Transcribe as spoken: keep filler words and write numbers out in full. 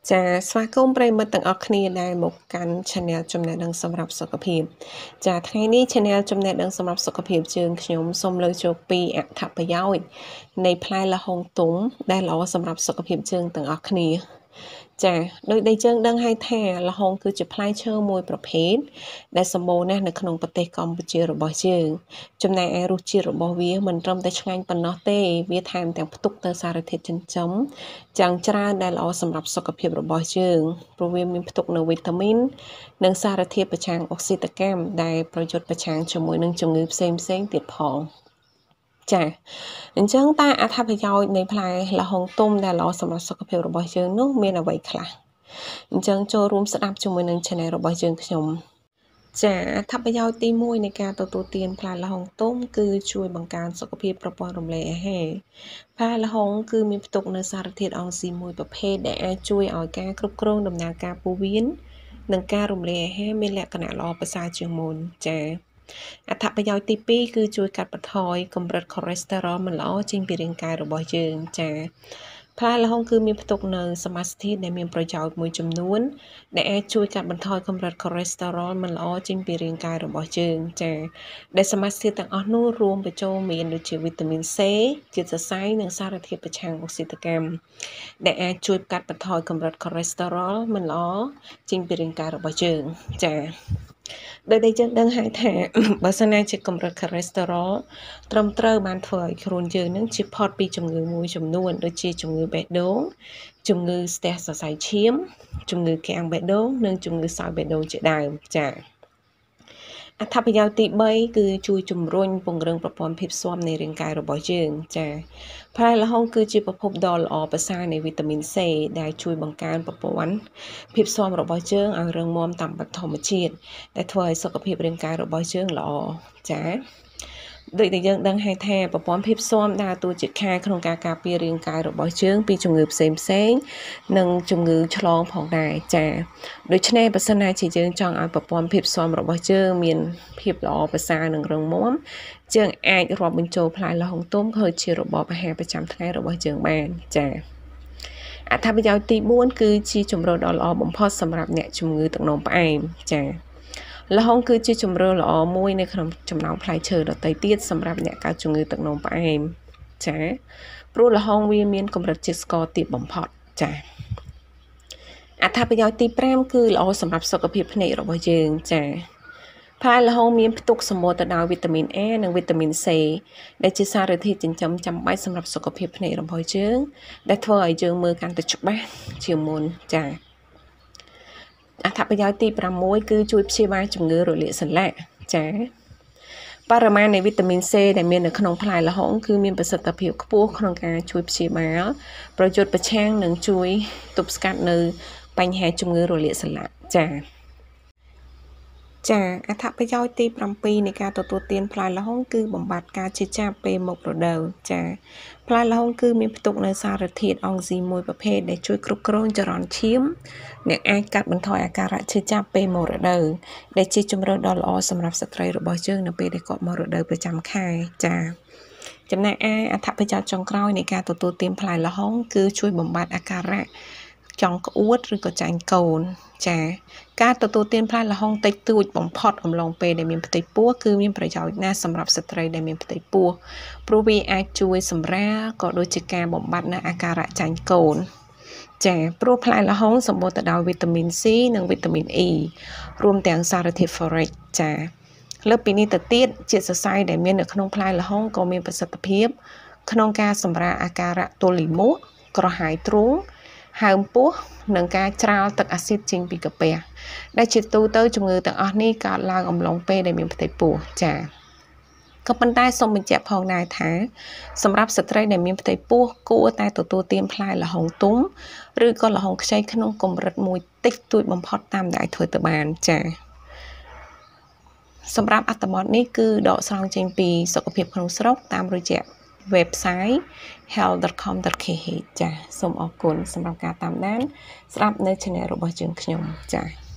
ចាស្វាគមន៍ប្រិយមិត្តទាំងអស់គ្នាដែលមកកាន់ Channel ចំណេះដឹងសម្រាប់សុខភាពចាថ្ងៃនេះ Channel ចំណេះដឹងសម្រាប់សុខភាពជើងខ្ញុំសូមលើកយកពីអត្ថប្រយោជន៍នៃផ្លែល្ហុងទុំដែលល្អសម្រាប់សុខភាពជើងទាំងអស់គ្នាចាដោយដែលយើងដឹងហើយថាល្ហុងគឺជាផ្លែឈើមួយប្រភេទដែលសម្បូរណាស់នៅក្នុងប្រទេសកម្ពុជារបស់យើងចំណែកឯរសជាតិរបស់វាមិនត្រឹមតែឆ្ងាញ់ប៉ុណ្ណោះទេវាថែមទាំងផ្ទុកទៅសារធាតុចិញ្ចឹមយ៉ាងច្រើនដែលល្អសម្រាប់សុខភាពរបស់យើងព្រោះវាមានផ្ទុកនូវវីតាមីននិងសារធាតុប្រឆាំងអុកស៊ីតកម្មដែលប្រយុទ្ធប្រឆាំងជាមួយនឹងជំងឺផ្សេងផ្សេងទៀតផងចាអញ្ចឹងតើអត្ថប្រយោជន៍នៃផ្លែល្ហុងទុំដែលល្អសម្រាប់សុខភាពរបស់យើងនោះមានអ្វីខ្លះអញ្ចឹងចូលរួមស្ដាប់ជាមួយនឹង Channel របស់យើងខ្ញុំចាអត្ថប្រយោជន៍ទីមួយនៃការទទួលទានផ្លែល្ហុងទុំគឺជួយបង្កើនសុខភាពប្រព័ន្ធរំលាយអាហារផ្លែល្ហុងគឺមានផ្ទុកនូវសារធាតុអង់ស៊ីមមួយប្រភេទដែលអាចជួយឲ្យការគ្រប់គ្រងដំណើរការពោះវៀននិងការរំលាយអាហារមានលក្ខណៈល្អប្រសើរជាងមុនចាអត្ថប្រយោជន៍ទីពីរគឺជួយកាត់បន្ថយកម្រិត cholesterol មិនល្អចេញពីរាងកាយរបស់យើងចាផ្លែល្ហុងគឺមានផ្ទុកនូវសមាសធាតុដែលមានប្រយោជន៍មួយចំនួនដែលអាចជួយកាត់បន្ថយកម្រិត cholesterol មិនល្អចេញពីរាងកាយរបស់យើងចាដែលសមាសធាតុទាំងអស់នោះរួមបញ្ចូលមានដូចជាវីតាមីន C ជាតិសរសៃនិងសារធាតុប្រឆាំងអុកស៊ីតកម្មដែលអាចជួយកាត់បន្ថយកម្រិត cholesterol មិនល្អចេញពីរាងកាយរបស់យើងចាដោយដែលយើងដឹងហើយថាបើសិនណាជាកម្រិត cholesterol ត្រឹមត្រូវបានធ្វើឲ្យខ្លួនយើងនឹងជៀសផុតពីជំងឺមួយចំនួនដូចជាជំងឺបេះដូងជំងឺស្ទះសរសៃឈាមជំងឺកាំងបេះដូងនិងជំងឺសើបេះដូងជាដើមចា៎អត្ថប្រយោជន៍ទីបីគឺជួយជំរុញពង្រឹងប្រព័ន្ធភាពស៊ាំនៃរាងកាយរបស់យើងចា៎ផ្លែល្ហុងគឺជាប្រភពដ៏ល្អប្រសើរនៃវីតាមីន C ដែលជួយបង្កើនប្រព័ន្ធភាពស៊ាំរបស់យើងឲ្យរឹងមាំតាមបែបធម្មជាតិដែលធ្វើឲ្យសុខភាពរាងកាយរបស់យើងល្អចា៎ដូចដែលយើងដឹងហើយថាប្រព័ន្ធភាពស៊ាំដើរតួជាខែលក្នុងការការពាររាងកាយរបស់យើងពីជំងឺផ្សេងផ្សេងនិងជំងឺឆ្លងផងដែរចា៎ដូច្នេះបើសិនណាជាយើងចង់ឲ្យប្រព័ន្ធភាពស៊ាំរបស់យើងមានភាពល្អប្រសើរនិងរឹងមាំយើងអាចរាប់បញ្ចូលផ្លែល្ហុងទុំធ្វើជារបបអាហារប្រចាំថ្ងៃរបស់យើងបានចា៎អត្ថប្រយោជន៍ទីបួនគឺជាជម្រើសដ៏ល្អបំផុតសម្រាប់អ្នកជំងឺទឹកនោមផ្អែមចា៎ល្ហុងគឺជាជម្រើសល្អមួយនៅក្នុងចំណោមផ្លែឈើដទៃទៀតសម្រាប់អ្នកកើតជំងឺទឹកនោមផ្អែមចា៎ព្រោះល្ហុងវាមានកម្រិតជាតិស្ករទាបបំផុតចា៎អត្ថប្រយោជន៍ទីប្រាំគឺល្អសម្រាប់សុខភាពភ្នែករបស់យើងចា៎ផ្លែល្ហុងមានផ្ទុកសម្បូរទៅដោយវីតាមីន A និងវីតាមីន C ដែលជាសារធាតុចិញ្ចឹមចាំបាច់សម្រាប់សុខភាពភ្នែករបស់យើងដែលធ្វើឲ្យយើងមើលកាន់តែច្បាស់ជាងមុនចា៎អត្ថប្រយោជន៍ទីប្រាំមួយគឺជួយព្យាបាលជំងឺរលាកសន្លាក់ចា៎បរិមាណនៃវីតាមីន C ដែលមាននៅក្នុងផ្លែល្ហុងគឺមានប្រសិទ្ធភាពខ្ពស់ក្នុងការជួយព្យាបាលប្រយុទ្ធប្រឆាំងនិងជួយទប់ស្កាត់នៅបញ្ហាជំងឺរលាកសន្លាក់ចា៎ចាអត្ថប្រយោជន៍ទីប្រាំពីរនៃការទទួលទានផ្លែល្ហុងគឺបំបត្តិការឈឺចាប់ពេលមករដូវចាផ្លែល្ហុងគឺមានផ្ទុកនូវសារធាតុអង់ស៊ីមមួយប្រភេទដែលជួយគ្រប់គ្រងចរន្តឈាមនិងអាចកាត់បន្ថយអាការៈឈឺចាប់ពេលមករដូវដែលជាជម្រើសដ៏ល្អសម្រាប់ស្ត្រីរបស់យើងនៅពេលដែលគាត់មករដូវប្រចាំខែចាចំណែកឯអត្ថប្រយោជន៍ចុងក្រោយនៃការទទួលទានផ្លែល្ហុងគឺជួយបំបត្តិអាការៈចង់ក្អួតឬក៏ចាញ់កូនចាការទទួលទានផ្លែល្ហុងតិចតួចបំផុតអំឡុងពេលដែលមានផ្ទៃពោះគឺមានប្រយោជន៍ណាស់សម្រាប់ស្ត្រីដែលមានផ្ទៃពោះព្រោះវាអាចជួយសម្រាលក៏ដូចជាការបំបត្តិនូវអាការៈចាញ់កូនចាព្រោះផ្លែល្ហុងសម្បូរទៅដោយវីតាមីន C និងវីតាមីន E រួមទាំងសារធាតុ Folic ចាលើសពីនេះទៅទៀតជាតិសរសៃដែលមាននៅក្នុងផ្លែល្ហុងក៏មានប្រសិទ្ធភាពក្នុងការសម្រាលអាការៈទល់លាមកក្រហាយទ្រូងហើមពោះនិងការច្រាលទឹកអាស៊ីតចេញពីកាពះដែលជាទូទៅជំងឺទាំងអស់នេះកើតឡើងអំឡុងពេលដែលមានផ្ទៃពោះចាក៏ប៉ុន្តែសូមបញ្ជាក់ផងដែរថាសម្រាប់ស្ត្រីដែលមានផ្ទៃពោះគួរតែទទួលទានផ្លែល្ហុងទុំឬក៏ល្ហុងខ្ចីក្នុងកម្រិតមួយតិចតួចបំផុតតាមដែលអាចធ្វើទៅបានចាសម្រាប់អត្ថបទនេះគឺដកស្រង់ចេញពីសុខភាពក្នុងស្រុកតាមរយៈwebsite health dot com dot k h ចាសូមអរគុណសម្រាប់ការតាមដានស្ដាប់នៅ Channel របស់យើងខ្ញុំចា